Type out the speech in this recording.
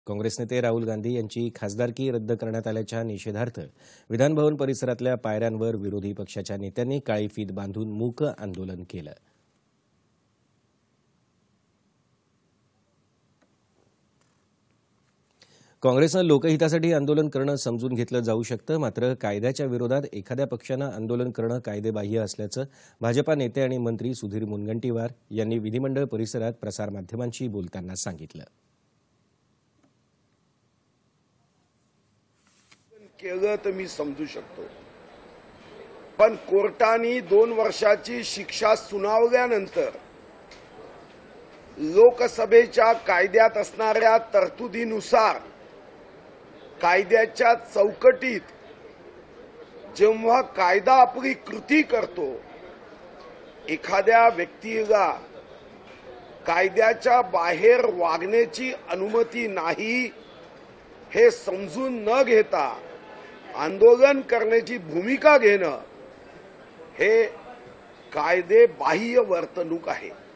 काँग्रेस नेते राहुल गांधी यांची खासदारकी रद्द करण्यात आल्याच्या निषेधार्थ विधानभवन परिसरातल्या पायऱ्यांवर विरोधी पक्षाच्या नेत्यांनी काळी फीत बांधून मूक आंदोलन केलं. काँग्रेसनं लोकहितासाठी आंदोलन करणं समजून घेतलं जाऊ शकतं, मात्र कायद्याच्या विरोधात एखाद्या पक्षानं आंदोलन करणं कायदेबाह्य असल्याचं भाजपा नेते आणि मंत्री सुधीर मुनगंटीवार यांनी विधिमंडळ परिसरात प्रसारमाध्यमांशी बोलताना सांगितलं. केलं तर मी समजू शकतो, पण कोर्टाने 2 वर्षाची शिक्षा सुनावल्यानंतर लोकसभेच्या कायद्यात असणाऱ्या तरतुदीनुसार कायद्याच्या चौकटीत जेव्हा कायदा आपली कृती करतो, एखाद्या व्यक्तीला कायद्याच्या बाहेर वागण्याची अनुमती नाही हे समजून न घेता आंदोलन करण्याची भूमिका घेणं हे कायदेबाह्य वर्तणूक आहे.